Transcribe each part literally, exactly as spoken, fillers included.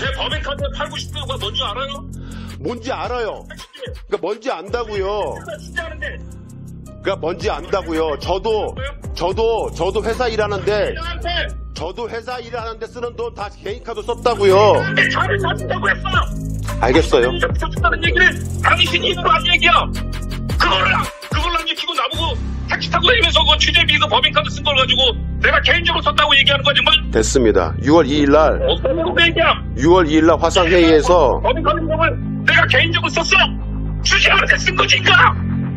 제 법인카드 팔고 싶은 거 뭔지 알아요? 뭔지 알아요. 그러니까 뭔지 안다고요. 진짜 아는데. 그러니까 뭔지 안다고요. 저도 저도 저도 회사 일하는데 저도 회사 일하는데 쓰는 돈 다 개인 카드 썼다고요. 차를 사준다고 했어. 알겠어요. 사준다는 얘기를 당신이 입으로 한 얘기야. 그거를 그걸 안 지키고 나보고 택시 타고 다니면서 그 취재비 그 법인카드 쓴 걸 가지고 내가 개인적으로 썼다고 얘기하는 거 정말. 됐습니다. 유월 이일 날 어떤 얘기야? 유월 이일 날 화상 회의에서 법인카드 을 내가 개인적으로 썼어. 주식하는 데 쓴 거니까.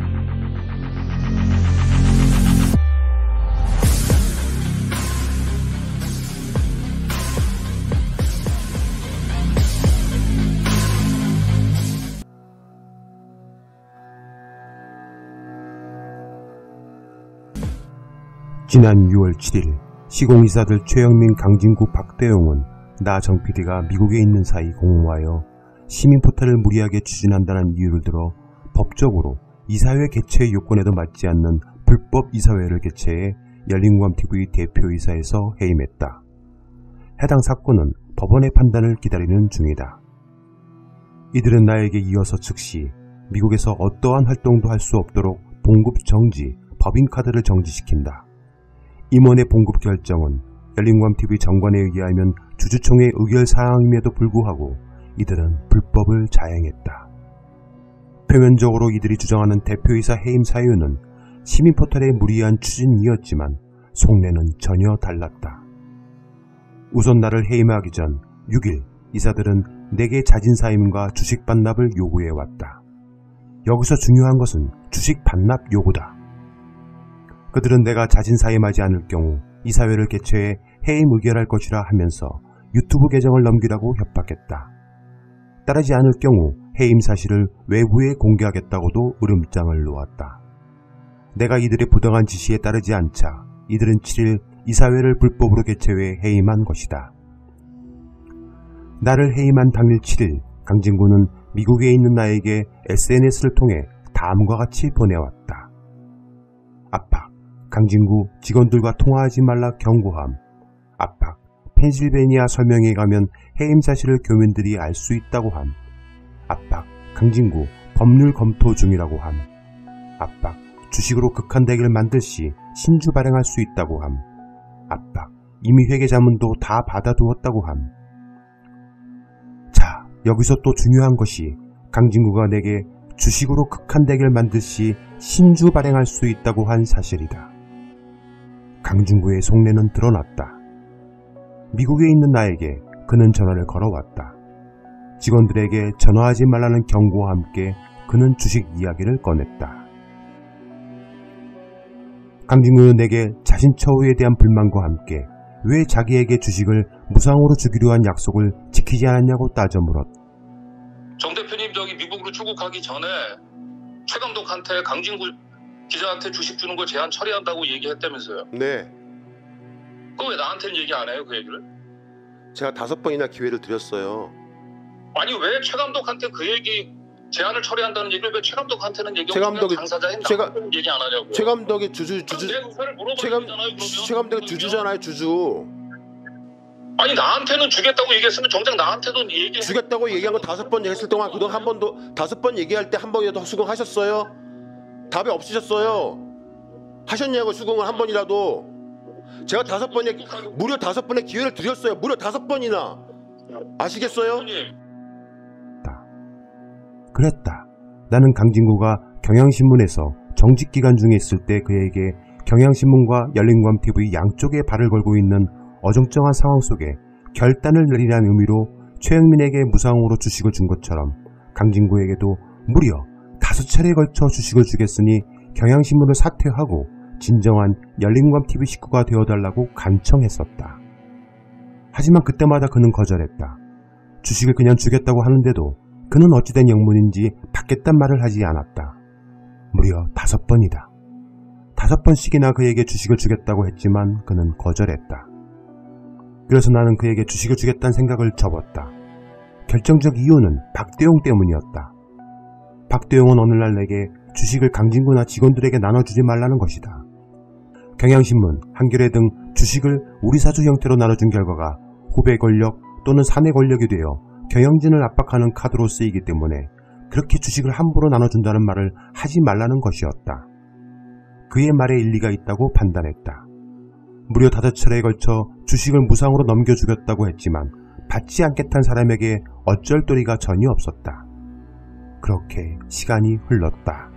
지난 유월 칠일 시공이사들 최영민, 강진구, 박대용은 나 정피디가 미국에 있는 사이 공모하여 시민포털을 무리하게 추진한다는 이유를 들어 법적으로 이사회 개최 요건에도 맞지 않는 불법 이사회를 개최해 열린공감티비 대표이사에서 해임했다. 해당 사건은 법원의 판단을 기다리는 중이다. 이들은 나에게 이어서 즉시 미국에서 어떠한 활동도 할 수 없도록 봉급 정지, 법인카드를 정지시킨다. 임원의 봉급 결정은 열린공감티비 정관에 의하면 주주총회 의결사항임에도 불구하고 이들은 불법을 자행했다. 표면적으로 이들이 주장하는 대표이사 해임 사유는 시민포털의 무리한 추진이었지만 속내는 전혀 달랐다. 우선 나를 해임하기 전 육 일 이사들은 내게 자진사임과 주식 반납을 요구해왔다. 여기서 중요한 것은 주식 반납 요구다. 그들은 내가 자진사임하지 않을 경우 이사회를 개최해 해임 의결할 것이라 하면서 유튜브 계정을 넘기라고 협박했다. 따르지 않을 경우 해임 사실을 외부에 공개하겠다고도 으름장을 놓았다. 내가 이들의 부당한 지시에 따르지 않자 이들은 칠일 이사회를 불법으로 개최해 해임한 것이다. 나를 해임한 당일 칠일 강진구는 미국에 있는 나에게 에스엔에스를 통해 다음과 같이 보내왔다. 압박, 강진구 직원들과 통화하지 말라 경고함. 압박, 펜실베니아 설명회에 가면 해임 사실을 교민들이 알 수 있다고 함. 압박, 강진구 법률 검토 중이라고 함. 압박, 주식으로 극한대기를 만들 시 신주 발행할 수 있다고 함. 압박, 이미 회계 자문도 다 받아두었다고 함. 자, 여기서 또 중요한 것이 강진구가 내게 주식으로 극한대기를 만들 시 신주 발행할 수 있다고 한 사실이다. 강진구의 속내는 드러났다. 미국에 있는 나에게 그는 전화를 걸어왔다. 직원들에게 전화하지 말라는 경고와 함께 그는 주식 이야기를 꺼냈다. 강진구는 내게 자신 처우에 대한 불만과 함께 왜 자기에게 주식을 무상으로 주기로 한 약속을 지키지 않았냐고 따져 물었다. 정 대표님 저기 미국으로 출국하기 전에 최 감독한테 강진구 기자한테 주식 주는 거 제한 처리한다고 얘기했다면서요. 네. 그거 왜 나한테는 얘기 안 해요, 그 얘기를? 제가 다섯 번이나 기회를 드렸어요. 아니 왜 최 감독한테 그 얘기 제한을 처리한다는 얘기를 왜 최 감독한테는 얘기 최 감독이 당사자인 제가 나한테는 얘기 안 하냐고요. 최 감독이 주주 주주 최 감 최 감독이 주주잖아요, 주주. 아니 나한테는 주겠다고 얘기했으면 정작 나한테도 얘기 주겠다고 얘기한 거 다섯 번 얘기했을 동안 그동안 한 번도 다섯 번 얘기할 때 한 번이라도 수긍하셨어요? 답이 없으셨어요. 하셨냐고 수긍을 한 번이라도. 제가 다섯 번에 무려 다섯 번의 기회를 드렸어요. 무려 다섯 번이나. 아시겠어요? 그랬다. 나는 강진구가 경향신문에서 정직기간 중에 있을 때 그에게 경향신문과 열린공감티비 양쪽에 발을 걸고 있는 어정쩡한 상황 속에 결단을 내리라는 의미로 최영민에게 무상으로 주식을 준 것처럼 강진구에게도 무려 다섯 차례에 걸쳐 주식을 주겠으니 경향신문을 사퇴하고 진정한 열린공감티비 식구가 되어달라고 간청했었다. 하지만 그때마다 그는 거절했다. 주식을 그냥 주겠다고 하는데도 그는 어찌된 영문인지 받겠단 말을 하지 않았다. 무려 다섯 번이다. 다섯 번씩이나 그에게 주식을 주겠다고 했지만 그는 거절했다. 그래서 나는 그에게 주식을 주겠다는 생각을 접었다. 결정적 이유는 박대용 때문이었다. 박대용은 어느 날 내게 주식을 강진구나 직원들에게 나눠주지 말라는 것이다. 경향신문, 한겨레 등 주식을 우리 사주 형태로 나눠준 결과가 후배 권력 또는 사내 권력이 되어 경영진을 압박하는 카드로 쓰이기 때문에 그렇게 주식을 함부로 나눠준다는 말을 하지 말라는 것이었다. 그의 말에 일리가 있다고 판단했다. 무려 다섯 차례에 걸쳐 주식을 무상으로 넘겨주겠다고 했지만 받지 않겠다는 사람에게 어쩔 도리가 전혀 없었다. 그렇게 시간이 흘렀다.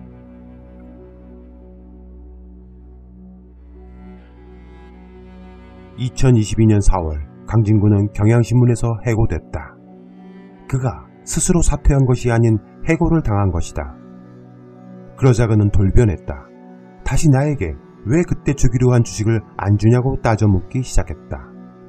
이천이십이년 사월 강진구는 경향신문에서 해고됐다. 그가 스스로 사퇴한 것이 아닌 해고를 당한 것이다. 그러자 그는 돌변했다. 다시 나에게 왜 그때 주기로 한 주식을 안 주냐고 따져 묻기 시작했다.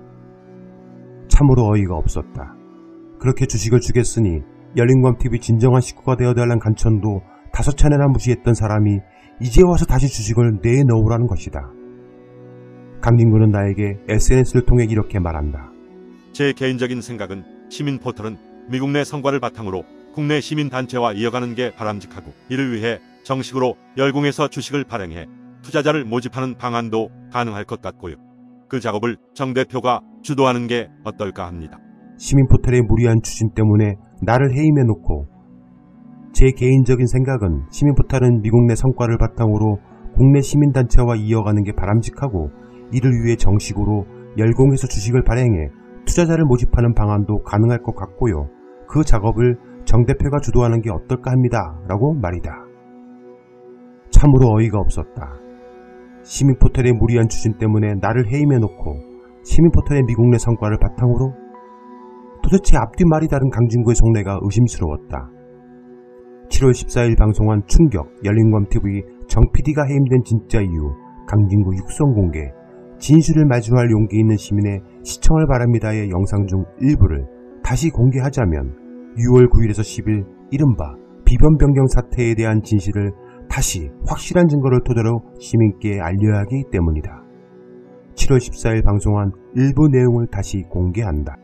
참으로 어이가 없었다. 그렇게 주식을 주겠으니 열린검티비 진정한 식구가 되어달란 간천도 다섯 차례나 무시했던 사람이 이제 와서 다시 주식을 내놓으라는 것이다. 강진구는 나에게 에스엔에스를 통해 이렇게 말한다. 제 개인적인 생각은 시민 포털은 미국 내 성과를 바탕으로 국내 시민단체와 이어가는 게 바람직하고, 이를 위해 정식으로 열공해서 주식을 발행해 투자자를 모집하는 방안도 가능할 것 같고요. 그 작업을 정 대표가 주도하는 게 어떨까 합니다. 시민포털의 무리한 추진 때문에 나를 해임해놓고, 제 개인적인 생각은 시민포털은 미국 내 성과를 바탕으로 국내 시민단체와 이어가는 게 바람직하고, 이를 위해 정식으로 열공해서 주식을 발행해 투자자를 모집하는 방안도 가능할 것 같고요. 그 작업을 정 대표가 주도하는 게 어떨까 합니다. 라고 말이다. 참으로 어이가 없었다. 시민포털의 무리한 추진 때문에 나를 해임해놓고 시민포털의 미국 내 성과를 바탕으로? 도대체 앞뒤 말이 다른 강진구의 속내가 의심스러웠다. 칠월 십사일 방송한 충격 열린검티비 정피디가 해임된 진짜 이유 강진구 육성 공개, 진실을 마주할 용기 있는 시민의 시청을 바랍니다의 영상 중 일부를 다시 공개하자면 유월 구일에서 십일 이른바 비번 변경 사태에 대한 진실을 다시 확실한 증거를 토대로 시민께 알려야 하기 때문이다. 칠월 십사일 방송한 일부 내용을 다시 공개한다.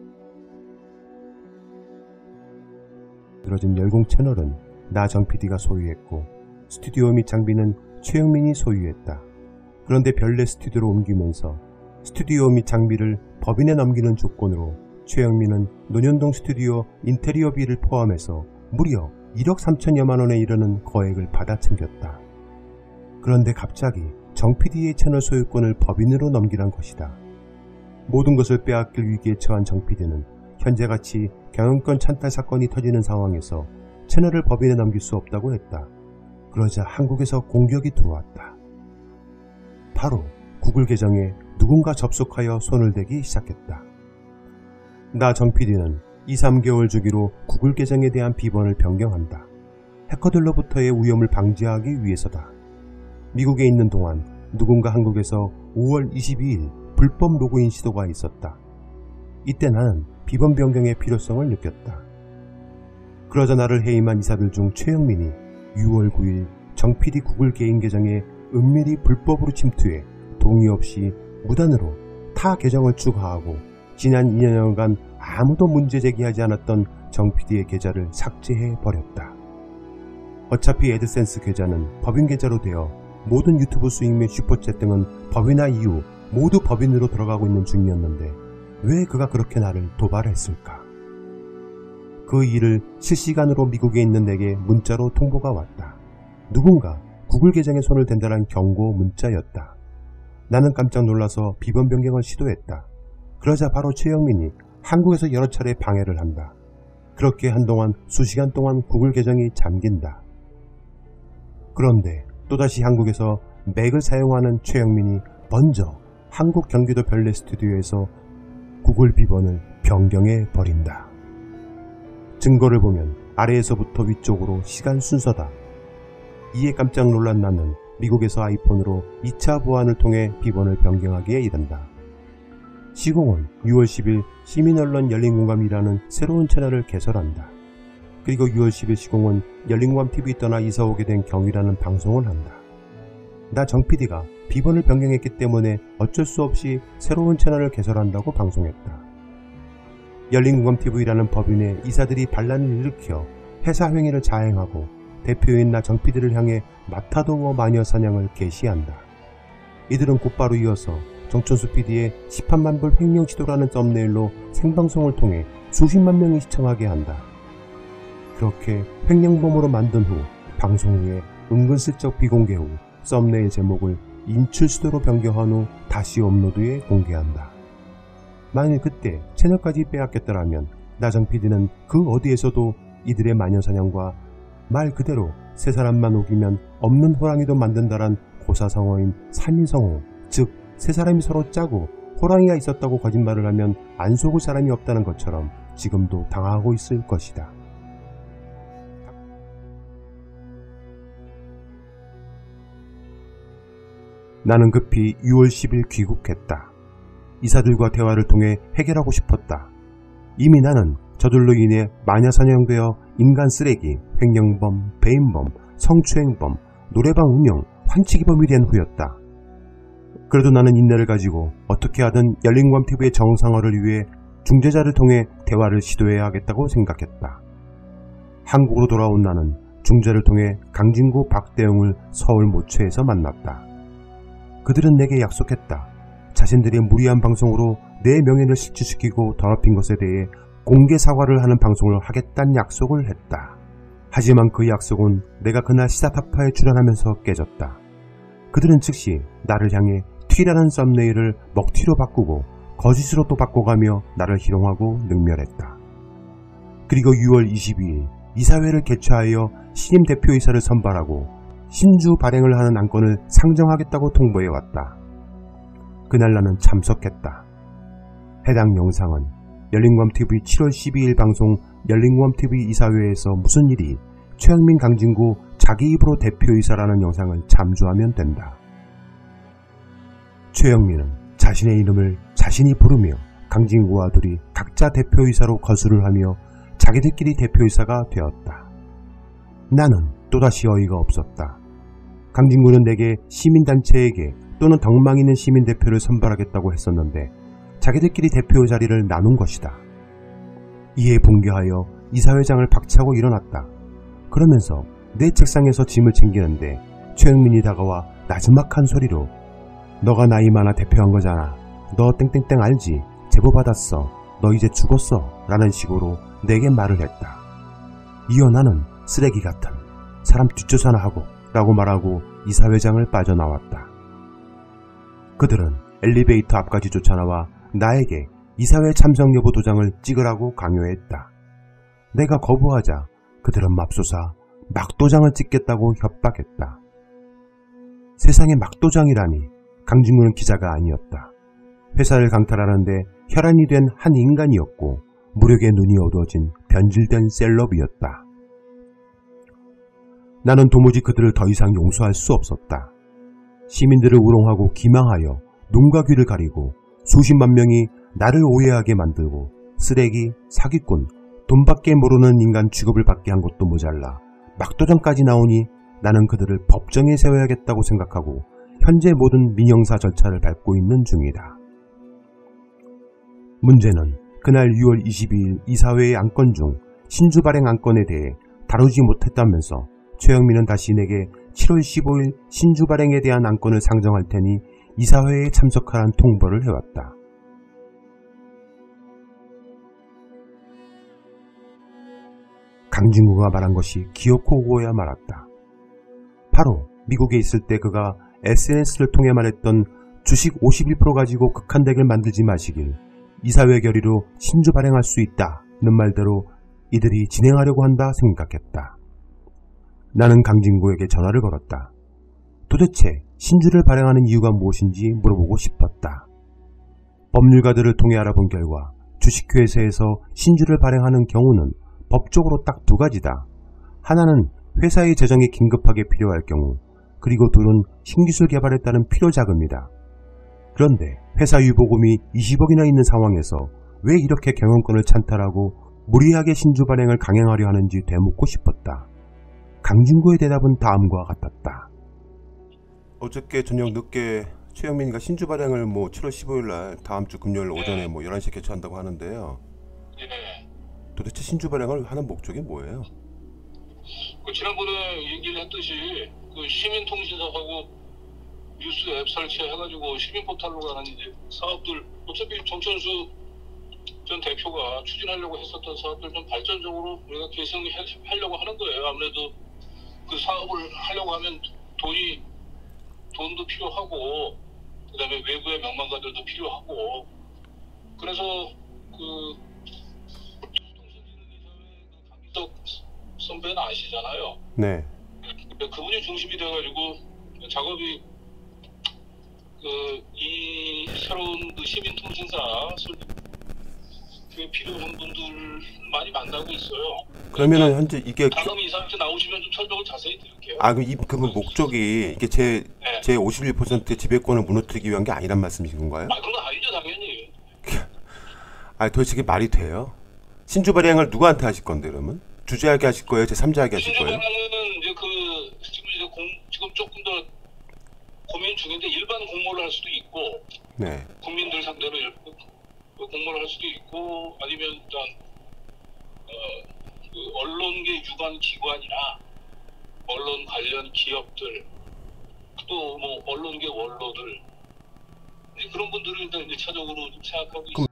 들어진 열공 채널은 나 정피디가 소유했고 스튜디오 및 장비는 최영민이 소유했다. 그런데 별내 스튜디오로 옮기면서 스튜디오 및 장비를 법인에 넘기는 조건으로 최영민은 논현동 스튜디오 인테리어비를 포함해서 무려 일억 삼천여만 원에 이르는 거액을 받아 챙겼다. 그런데 갑자기 정피디의 채널 소유권을 법인으로 넘기란 것이다. 모든 것을 빼앗길 위기에 처한 정피디는 현재같이 경영권 찬탈 사건이 터지는 상황에서 채널을 법인에 넘길 수 없다고 했다. 그러자 한국에서 공격이 들어왔다. 바로 구글 계정에 누군가 접속하여 손을 대기 시작했다. 나 정피디는 이, 삼개월 주기로 구글 계정에 대한 비번을 변경한다. 해커들로부터의 위험을 방지하기 위해서다. 미국에 있는 동안 누군가 한국에서 오월 이십이일 불법 로그인 시도가 있었다. 이때 나는 비번 변경의 필요성을 느꼈다. 그러자 나를 해임한 이사들 중 최영민이 유월 구일 정피디 구글 개인 계정에 은밀히 불법으로 침투해 동의 없이 무단으로 타 계정을 추가하고 지난 이 년여간 아무도 문제 제기하지 않았던 정피디의 계좌를 삭제해버렸다. 어차피 애드센스 계좌는 법인 계좌로 되어 모든 유튜브 수익 및 슈퍼챗 등은 법인화 이후 모두 법인으로 들어가고 있는 중이었는데 왜 그가 그렇게 나를 도발했을까? 그 일을 실시간으로 미국에 있는 내게 문자로 통보가 왔다. 누군가 구글 계정에 손을 댄다는 경고 문자였다. 나는 깜짝 놀라서 비번 변경을 시도했다. 그러자 바로 최영민이 한국에서 여러 차례 방해를 한다. 그렇게 한동안 수시간 동안 구글 계정이 잠긴다. 그런데 또다시 한국에서 맥을 사용하는 최영민이 먼저 한국 경기도 별내 스튜디오에서 구글 비번을 변경해 버린다. 증거를 보면 아래에서부터 위쪽으로 시간 순서다. 이에 깜짝 놀란 나는 미국에서 아이폰으로 이 차 보안을 통해 비번을 변경하기에 이른다. 시공은 유월 십일 시민언론 열린공감이라는 새로운 채널을 개설한다. 그리고 유월 십일 시공은 열린공감티비 떠나 이사오게 된 경위라는 방송을 한다. 나 정피디가 비번을 변경했기 때문에 어쩔 수 없이 새로운 채널을 개설한다고 방송했다. 열린공감티비라는 법인의 이사들이 반란을 일으켜 회사 행위를 자행하고 대표인 나 정피디를 향해 마타도어 마녀 사냥을 개시한다. 이들은 곧바로 이어서 정천수 피디의 십팔만 불 횡령 시도라는 썸네일로 생방송을 통해 수십만 명이 시청하게 한다. 그렇게 횡령범으로 만든 후 방송 후에 은근슬쩍 비공개 후 썸네일 제목을 인출 시도로 변경한 후 다시 업로드에 공개한다. 만일 그때 채널까지 빼앗겼더라면 나정 피디는 그 어디에서도 이들의 마녀사냥과 말 그대로 세 사람만 우기면 없는 호랑이도 만든다란 고사성어인 삼인성어, 즉 세 사람이 서로 짜고 호랑이가 있었다고 거짓말을 하면 안 속을 사람이 없다는 것처럼 지금도 당하고 있을 것이다. 나는 급히 유월 십일 귀국했다. 이사들과 대화를 통해 해결하고 싶었다. 이미 나는 저들로 인해 마녀사냥되어 인간 쓰레기, 횡령범, 배임범, 성추행범, 노래방 운영, 환치기범이 된 후였다. 그래도 나는 인내를 가지고 어떻게 하든 열린광티비의 정상화를 위해 중재자를 통해 대화를 시도해야 하겠다고 생각했다. 한국으로 돌아온 나는 중재를 통해 강진구 박대웅을 서울 모처에서 만났다. 그들은 내게 약속했다. 자신들의 무리한 방송으로 내 명예를 실추시키고 더럽힌 것에 대해 공개 사과를 하는 방송을 하겠다는 약속을 했다. 하지만 그 약속은 내가 그날 시사타파에 출연하면서 깨졌다. 그들은 즉시 나를 향해 T라는 썸네일을 먹튀로 바꾸고 거짓으로 또 바꿔가며 나를 희롱하고 능멸했다. 그리고 유월 이십이일 이사회를 개최하여 신임 대표이사를 선발하고 신주 발행을 하는 안건을 상정하겠다고 통보해왔다. 그날 나는 참석했다. 해당 영상은 열린광티비 칠월 십이일 방송 열린광티비 이사회에서 무슨 일이 최영민 강진구 자기 입으로 대표이사라는 영상을 참조하면 된다. 최영민은 자신의 이름을 자신이 부르며 강진구와 둘이 각자 대표이사로 거수를 하며 자기들끼리 대표이사가 되었다. 나는 또다시 어이가 없었다. 강진구는 내게 시민단체에게 또는 덕망 있는 시민대표를 선발하겠다고 했었는데 자기들끼리 대표 자리를 나눈 것이다. 이에 분개하여 이사회장을 박차고 일어났다. 그러면서 내 책상에서 짐을 챙기는데 최영민이 다가와 나지막한 소리로 너가 나이 많아 대표한 거잖아. 너 땡땡땡 알지? 제보 받았어. 너 이제 죽었어. 라는 식으로 내게 말을 했다. 이어 나는 쓰레기 같은 사람 뒷조사나 하고 라고 말하고 이사회장을 빠져나왔다. 그들은 엘리베이터 앞까지 쫓아나와 나에게 이사회 참석 여부 도장을 찍으라고 강요했다. 내가 거부하자 그들은 맙소사 막도장을 찍겠다고 협박했다. 세상에 막도장이라니. 강진구는 기자가 아니었다. 회사를 강탈하는데 혈안이 된 한 인간이었고 무력의 눈이 어두워진 변질된 셀럽이었다. 나는 도무지 그들을 더 이상 용서할 수 없었다. 시민들을 우롱하고 기망하여 눈과 귀를 가리고 수십만 명이 나를 오해하게 만들고 쓰레기, 사기꾼, 돈밖에 모르는 인간 취급을 받게 한 것도 모자라 막도장까지 나오니 나는 그들을 법정에 세워야겠다고 생각하고 현재 모든 민형사 절차를 밟고 있는 중이다. 문제는 그날 유월 이십이일 이사회의 안건 중 신주 발행 안건에 대해 다루지 못했다면서 최영민은 다시 내게 칠월 십오일 신주 발행에 대한 안건을 상정할 테니 이사회에 참석하라는 통보를 해왔다. 강진구가 말한 것이 기어코 오고야 말았다. 바로 미국에 있을 때 그가 에스엔에스를 통해 말했던 주식 오십일 퍼센트 가지고 극한덱을 만들지 마시길 이사회 결의로 신주 발행할 수 있다는 말대로 이들이 진행하려고 한다 생각했다. 나는 강진구에게 전화를 걸었다. 도대체 신주를 발행하는 이유가 무엇인지 물어보고 싶었다. 법률가들을 통해 알아본 결과 주식회사에서 신주를 발행하는 경우는 법적으로 딱 두 가지다. 하나는 회사의 재정이 긴급하게 필요할 경우, 그리고 둘은 신기술 개발에 따른 필요자금이다. 그런데 회사 유보금이 이십억이나 있는 상황에서 왜 이렇게 경영권을 찬탈하고 무리하게 신주 발행을 강행하려 하는지 되묻고 싶었다. 강진구의 대답은 다음과 같았다. 어저께 저녁 늦게 최영민이가 신주 발행을 뭐 칠월 십오일날 다음 주 금요일 오전에 뭐 열한 시에 개최한다고 하는데요. 도대체 신주 발행을 하는 목적이 뭐예요? 그 지난번에 얘기를 했듯이 그 시민통신사하고 뉴스 앱 설치해가지고 시민 포털로 가는 이제 사업들, 어차피 정천수 전 대표가 추진하려고 했었던 사업들 좀 발전적으로 우리가 계승하려고 하는 거예요. 아무래도 그 사업을 하려고 하면 돈이 돈도 필요하고 그다음에 외부의 명망가들도 필요하고 그래서 그 강기덕 선배는 아시잖아요. 네. 그분이 중심이 돼가지고 작업이 그 이 새로운 그 시민 통신사 그 필요한 분들 많이 만나고 있어요. 그러면은 현재 이게 다음 이사한테 나오시면 좀 설명을 자세히 드릴게요. 아, 그, 이, 그 목적이 이게 제, 네. 제 오십일 퍼센트 지배권을 무너뜨리기 위한 게 아니란 말씀이신 건가요? 아, 그건 아니죠, 당연히. 아, 도대체 이게 말이 돼요? 신주 발행을 누구한테 하실 건데 그러면? 주재하게 하실 거예요? 제삼자하게 하실 거예요? 신주발행은 이제 그 지금 이제 공, 지금 조금 더 고민 중인데 일반 공모를 할 수도 있고, 네. 국민들 상대로 일- 공모를 할 수도 있고, 아니면 일단 어, 그 언론계 유관 기관이나 언론 관련 기업들, 또 뭐 언론계 원로들 이제 그런 분들을 일단 일차적으로 좀 생각하고 있습니다.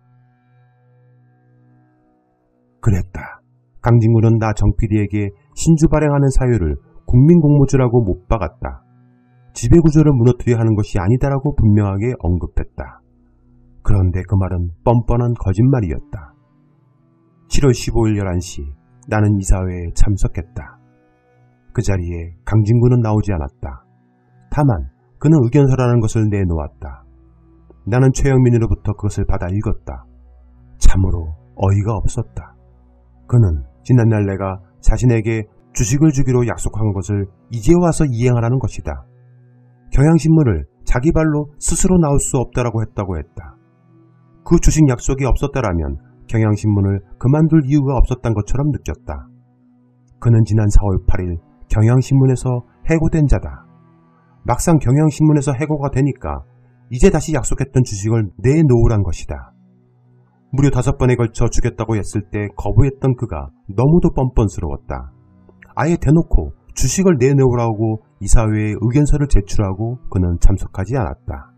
그랬다. 강진구는 나 정피디에게 신주 발행하는 사유를 국민공모주라고 못 박았다. 지배구조를 무너뜨려 하는 것이 아니다라고 분명하게 언급했다. 그런데 그 말은 뻔뻔한 거짓말이었다. 칠월 십오일 열한 시 나는 이사회에 참석했다. 그 자리에 강진구는 나오지 않았다. 다만 그는 의견서라는 것을 내놓았다. 나는 최영민으로부터 그것을 받아 읽었다. 참으로 어이가 없었다. 그는 지난날 내가 자신에게 주식을 주기로 약속한 것을 이제 와서 이행하라는 것이다. 경향신문을 자기 발로 스스로 나올 수 없다라고 했다고 했다. 그 주식 약속이 없었다라면 경향신문을 그만둘 이유가 없었던 것처럼 느꼈다. 그는 지난 사월 팔일 경향신문에서 해고된 자다. 막상 경향신문에서 해고가 되니까 이제 다시 약속했던 주식을 내놓으란 것이다. 무려 다섯 번에 걸쳐 주겠다고 했을 때 거부했던 그가 너무도 뻔뻔스러웠다. 아예 대놓고 주식을 내놓으라고 이사회에 의견서를 제출하고 그는 참석하지 않았다.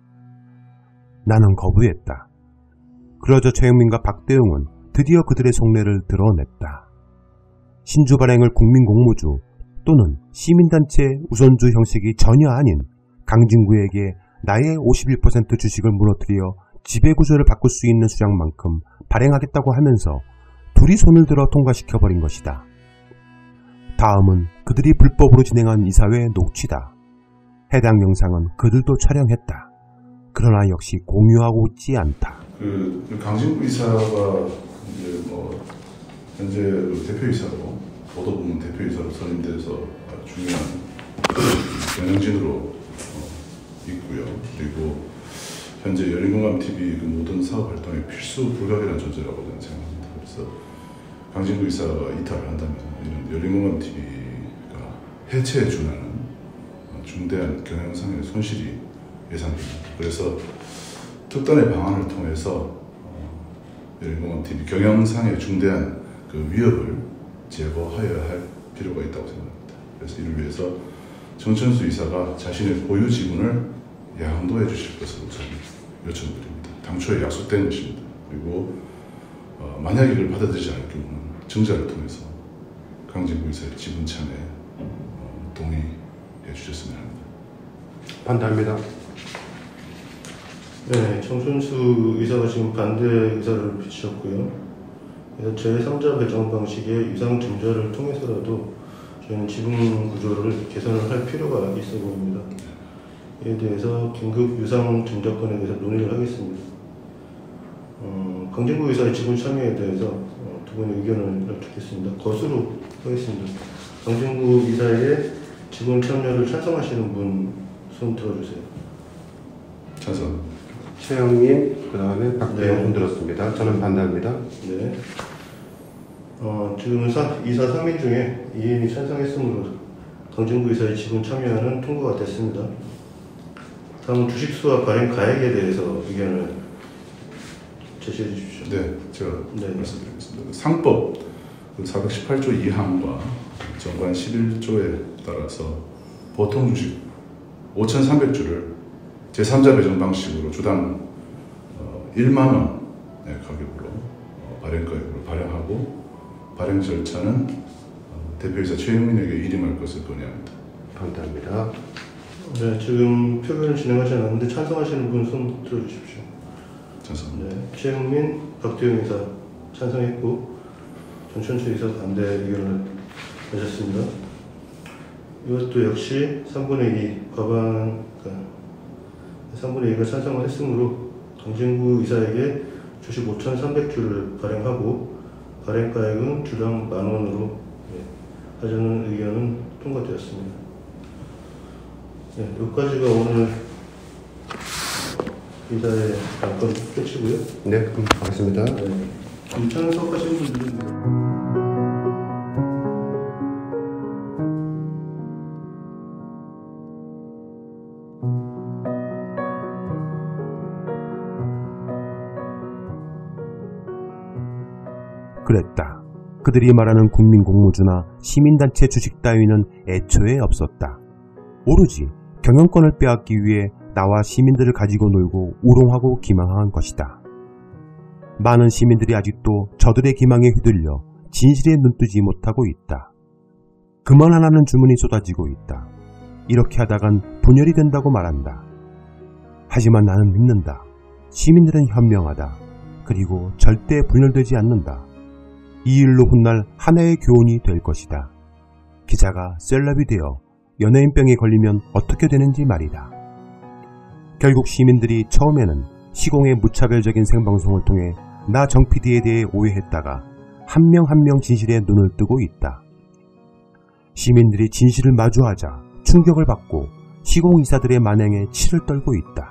나는 거부했다. 그러자 최영민과 박대웅은 드디어 그들의 속내를 드러냈다. 신주 발행을 국민공모주 또는 시민단체 우선주 형식이 전혀 아닌 강진구에게 나의 오십일 퍼센트 주식을 무너뜨려 지배구조를 바꿀 수 있는 수량만큼 발행하겠다고 하면서 둘이 손을 들어 통과시켜버린 것이다. 다음은 그들이 불법으로 진행한 이사회 녹취다. 해당 영상은 그들도 촬영했다. 그러나 역시 공유하고 있지 않다. 그 강진구 이사가 이제 뭐 현재 그 대표이사로 보도부문 대표이사로 선임돼서 중요한 경영진으로 어, 있고요. 그리고 현재 열린공감티비 그 모든 사업 활동의 필수 불가결한 존재라고 저는 생각합니다. 그래서 강진구 이사가 이탈을 한다면 이런 열린공감티비가 해체에 준하는 중대한 경영상의 손실이 예상됩니다. 그래서 특단의 방안을 통해서 열린공감티비 경영상의 중대한 그 위협을 제거하여야 할 필요가 있다고 생각합니다. 그래서 이를 위해서 정천수 이사가 자신의 보유 지분을 양도해 주실 것으로 저는 요청드립니다. 당초에 약속된 것입니다. 그리고 어, 만약 이걸 받아들이지 않을 경우는 증자를 통해서 강진구 이사의 지분 참여에 어, 동의해 주셨으면 합니다. 반대합니다. 네, 정순수 의사가 지금 반대 의사를 비추셨고요. 그래서 제삼자 배정 방식의 유상 증자를 통해서라도 저희는 지분 구조를 개선을 할 필요가 있어 보입니다. 이에 대해서 긴급 유상 증자권에 대해서 논의를 하겠습니다. 어, 강진구 의사의 지분 참여에 대해서 어, 두 분의 의견을 듣겠습니다. 거수로 하겠습니다. 강진구 이사의 지분 참여를 찬성하시는 분 손 들어주세요. 찬성. 최영민, 그 다음에 박대웅 네. 손 들었습니다. 저는 반대합니다. 네. 어, 지금 사, 이사 삼 인 중에 이 인이 찬성했으므로 강진구 이사의 지분 참여는 통과가 됐습니다. 다음 주식수와 발행 가액에 대해서 의견을 제시해 주십시오. 네, 제가 네. 말씀드리겠습니다. 상법 사백십팔조 이 항과 정관 십일조에 따라서 보통 주식 오천삼백주를 제삼자 배정 방식으로 주당 어, 일만 원 가격으로 어, 발행가액으로 발행하고 발행 절차는 어, 대표이사 최영민에게 일임할 것을 건의합니다. 반대합니다. 네, 지금 표결을 진행하지 않았는데 찬성하시는 분 손 들어주십시오. 찬성합니다. 네, 최영민, 박태용 이사 찬성했고 전천수 이사 반대 의견을 내셨습니다. 이것도 역시 삼분의 이 과반, 그러니까 삼분의 이가 찬성을 했으므로 강진구 이사에게 주식 오천삼백 주를 발행하고 발행가액은 주당 만 원으로 네, 하자는 의견은 통과되었습니다. 네, 여기까지가 오늘 이사의 안건 끝이고요. 네, 그럼 가겠습니다. 네, 참석하신 분들은 그랬다. 그들이 말하는 국민공모주나 시민단체 주식 따위는 애초에 없었다. 오로지 경영권을 빼앗기 위해 나와 시민들을 가지고 놀고 우롱하고 기망한 것이다. 많은 시민들이 아직도 저들의 기망에 휘둘려 진실에 눈뜨지 못하고 있다. 그만하라는 주문이 쏟아지고 있다. 이렇게 하다간 분열이 된다고 말한다. 하지만 나는 믿는다. 시민들은 현명하다. 그리고 절대 분열되지 않는다. 이 일로 훗날 하나의 교훈이 될 것이다. 기자가 셀럽이 되어 연예인병에 걸리면 어떻게 되는지 말이다. 결국 시민들이 처음에는 시공의 무차별적인 생방송을 통해 나 정피디에 대해 오해했다가 한 명 한 명 진실에 눈을 뜨고 있다. 시민들이 진실을 마주하자 충격을 받고 시공이사들의 만행에 치를 떨고 있다.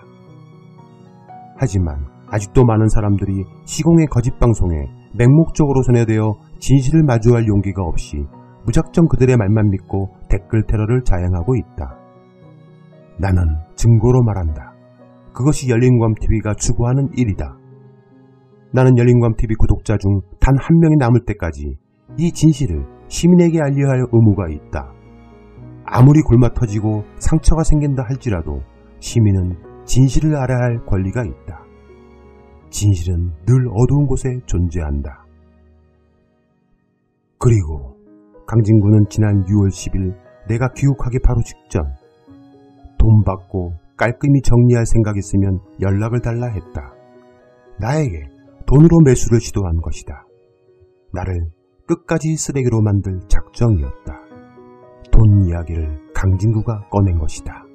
하지만 아직도 많은 사람들이 시공의 거짓방송에 맹목적으로 손해되어 진실을 마주할 용기가 없이 무작정 그들의 말만 믿고 댓글 테러를 자행하고 있다. 나는 증거로 말한다. 그것이 열린광티비가 추구하는 일이다. 나는 열린광티비 구독자 중 단 한 명이 남을 때까지 이 진실을 시민에게 알려야 할 의무가 있다. 아무리 골마 터지고 상처가 생긴다 할지라도 시민은 진실을 알아야 할 권리가 있다. 진실은 늘 어두운 곳에 존재한다. 그리고 강진구는 지난 유월 십일 내가 귀국하기 바로 직전 돈 받고 깔끔히 정리할 생각 있으면 연락을 달라 했다. 나에게 돈으로 매수를 시도한 것이다. 나를 끝까지 쓰레기로 만들 작정이었다. 돈 이야기를 강진구가 꺼낸 것이다.